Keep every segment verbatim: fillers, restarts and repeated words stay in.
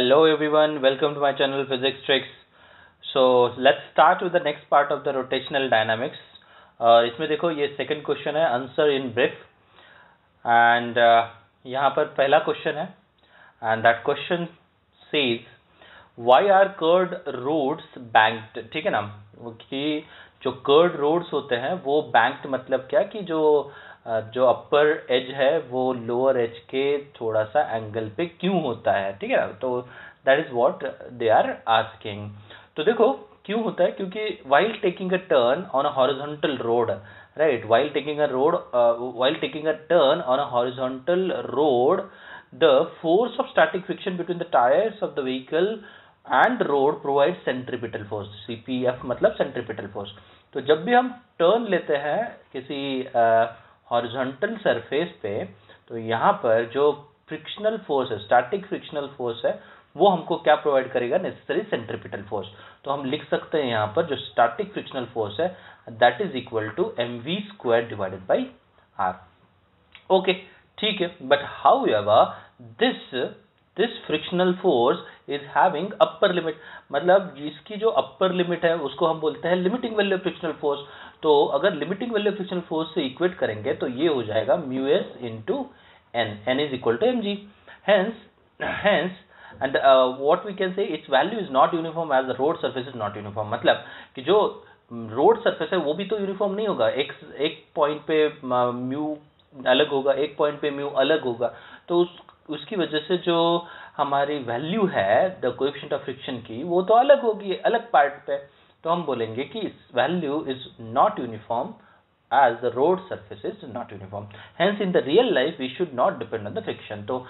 Hello everyone, welcome to my channel Physics Tricks. So let's start with the next part of the rotational dynamics. uh, इसमें देखो ये second question है, answer in brief. And यहाँ पर पहला question है and that question says why are curved roads banked. ठीक है ना, कि जो कर्व्ड रोड्स होते हैं वो बैंक्ड मतलब क्या कि जो जो अपर एज है वो लोअर एज के थोड़ा सा एंगल पे क्यों होता है. ठीक है ना, तो that is what they are asking. तो देखो क्यों होता है, क्योंकि while taking a turn on a horizontal road, right, while taking a road uh, while taking a turn on a horizontal road, the force of static friction between the tires of the vehicle and road provides centripetal force. C P F मतलब centripetal force. तो जब भी हम turn लेते हैं किसी horizontal uh, surface पे, तो यहाँ पर जो फ्रिक्शनल फोर्स है, स्टैटिक फ्रिक्शनल फोर्स है, वो हमको क्या प्रोवाइड करेगा, नेसेसरी सेंट्रिपिटल फोर्स. तो हम लिख सकते हैं यहाँ पर जो स्टैटिक फ्रिक्शनल फोर्स है that is equal to m v square divided by r. Okay, ठीक है, but however this this frictional force is having upper limit. मतलब इसकी जो अपर लिमिट है उसको हम बोलते हैं limiting value of frictional force. तो अगर limiting value of frictional force से इक्वेट करेंगे तो ये हो जाएगा mu s into n. N is equal to m g. Hence hence and uh, what we can say its value is not uniform as the road surface is not uniform. मतलब कि जो road surface है वो भी तो uniform नहीं होगा. एक एक पॉइंट पे म्यू अलग होगा, एक पॉइंट पे म्यू अलग होगा. तो उस उसकी वजह से जो हमारी वैल्यू है द कोएफिशिएंट ऑफ फ्रिक्शन की वो तो अलग होगी, अलग पार्ट पे. तो हम बोलेंगे कि इस value is not uniform as the road surface is not uniform. Hence in the real life we should not depend on the friction. तो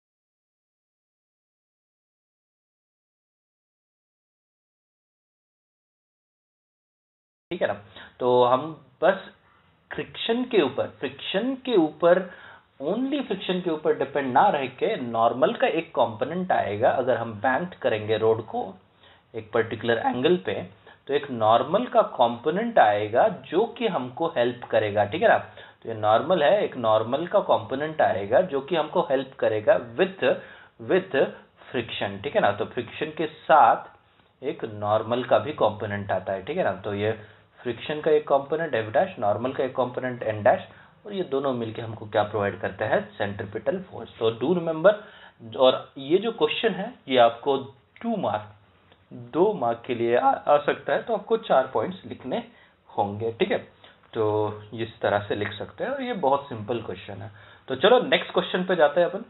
ठीक है ना, तो हम बस फ्रिक्शन के ऊपर फ्रिक्शन के ऊपर ओनली फ्रिक्शन के ऊपर डिपेंड ना रह के नॉर्मल का एक कंपोनेंट आएगा. अगर हम बैंक्ड करेंगे रोड को एक पर्टिकुलर एंगल पे, तो एक नॉर्मल का कंपोनेंट आएगा जो कि हमको हेल्प करेगा. ठीक है ना, तो ये नॉर्मल है, एक नॉर्मल का कंपोनेंट आएगा जो कि हमको हेल्प करेगा विथ विथ फ्रिक्शन. ठीक है ना, तो फ्रिक्शन के साथ एक नॉर्मल का भी कंपोनेंट आता है. ठीक है ना, तो ये फ्रिक्शन का एक कंपोनेंट एफ डैश, नॉर्मल का एक कंपोनेंट एन डैश, और ये दोनों मिलके हमको क्या प्रोवाइड करते हैं, सेंट्रिपिटल फोर्स. तो डू रिमेंबर, और ये जो क्वेश्चन है ये आपको टू मार्क दो मार्क के लिए आ, आ सकता है. तो आपको चार पॉइंट्स लिखने होंगे. ठीक है, तो इस तरह से लिख सकते हैं और ये बहुत सिंपल क्वेश्चन है. तो चलो नेक्स्ट क्वेश्चन पे जाते हैं अपन.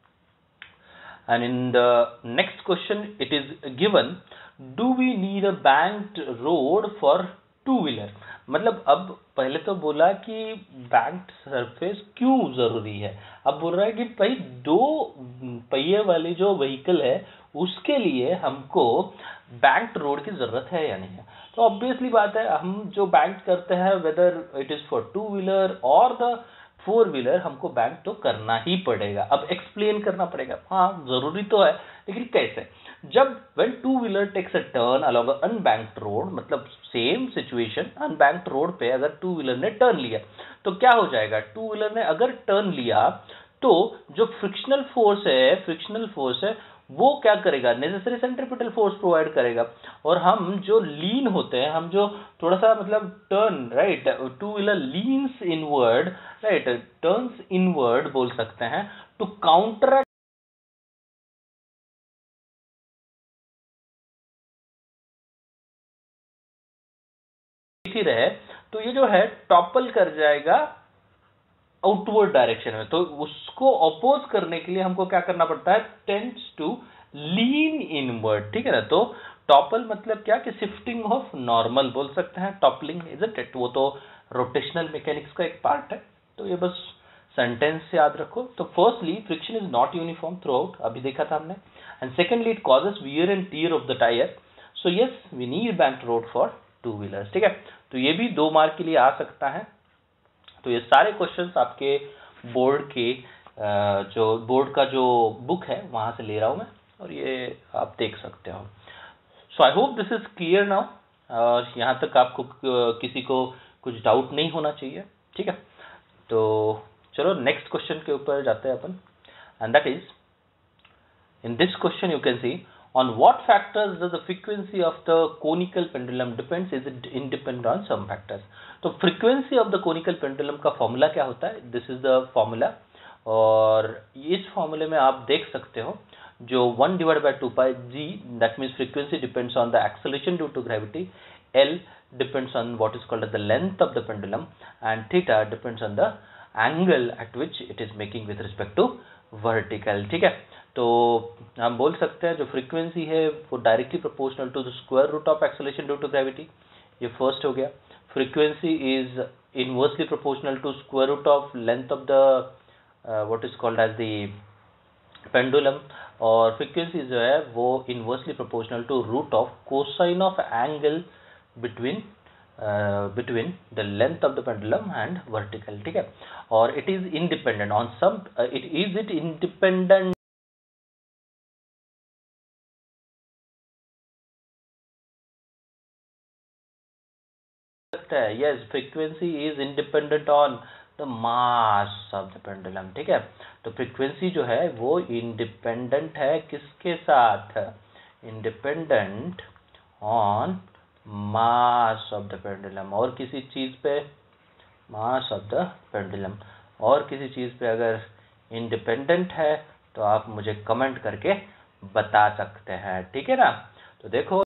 And in the next question it is given, do we need a banked road for two wheeler. मतलब अब पहले तो बोला कि banked surface क्यों जरूरी है, अब बोल रहा है कि भाई दो पहिए वाली जो व्हीकल है उसके लिए हमको banked road की जरूरत है या नहीं है. तो ऑब्वियसली बात है, हम जो banked करते हैं whether it is for two wheeler or the four wheeler, हमको बैंक तो करना ही पड़ेगा. अब एक्सप्लेन करना पड़ेगा, हाँ जरूरी तो है, लेकिन कैसे. जब when two wheeler takes a turn along a unbanked road, मतलब सेम सिचुएशन, अनबैंक्ड रोड पे अगर टू व्हीलर ने टर्न लिया तो क्या हो जाएगा, टू व्हीलर ने अगर टर्न लिया तो जो फ्रिक्शनल फोर्स है फ्रिक्शनल फोर्स है वो क्या करेगा, नेसेसरी सेंट्रिपिटल फोर्स प्रोवाइड करेगा. और हम जो लीन होते हैं, हम जो थोड़ा सा मतलब turn, right, two wheeler leans inward, right, turns inward बोल सकते हैं, टू काउंटर रहे, तो ये जो है टॉपल कर जाएगा आउटवर्ड डायरेक्शन में. तो उसको अपोज करने के लिए हमको क्या करना पड़ता है, टेंड्स टू लीन इनवर्ड. ठीक है ना, तो टॉपल मतलब क्या कि शिफ्टिंग ऑफ नॉर्मल बोल सकते हैं, टॉपलिंग इजंट इट. वो तो रोटेशनल मैकेनिक्स का एक पार्ट है. तो ये बस सेंटेंस से याद रखो. तो firstly friction is not uniform throughout, अभी देखा था हमने. And secondly it causes wear and tear of the tyre. So yes we need banked road for two wheelers. ठीक है, तो ये भी दो मार्क के लिए आ सकता है. तो ये सारे क्वेश्चंस आपके बोर्ड के जो बोर्ड का जो बुक है वहां से ले रहा हूं मैं, और ये आप देख सकते हो. So I hope this is clear now. और यहां तक आपको किसी को कुछ डाउट नहीं होना चाहिए. ठीक है, तो चलो नेक्स्ट क्वेश्चन के ऊपर जाते हैं अपन. And that is in this question you can see on what factors does the frequency of the conical pendulum depends, is it independent on some factors. तो frequency of the conical pendulum का formula क्या होता है, this is the formula, और इस formula में आप देख सकते हो जो one divided by two pi g, that means frequency depends on the acceleration due to gravity, L depends on what is called as the length of the pendulum, and theta depends on the angle at which it is making with respect to vertical. ठीक है, तो हम बोल सकते हैं जो frequency है वो directly proportional to the square root of acceleration due to gravity, ये फर्स्ट हो गया. Frequency is inversely proportional to square root of length of the what is called as the pendulum, और फ्रीक्वेंसी जो है वो inversely proportional to root of cosine of angle between between the length of the pendulum and vertical. ठीक है, और it is independent on some, it is it independent है. Yes, frequency is independent on the mass of the pendulum. ठीक है, तो frequency जो है वो इंडिपेंडेंट है किसके साथ, independent on mass of the pendulum, और किसी चीज पे मास ऑफ द पेंडुलम और किसी चीज पे अगर इंडिपेंडेंट है तो आप मुझे कमेंट करके बता सकते हैं. ठीक है ना, तो देखो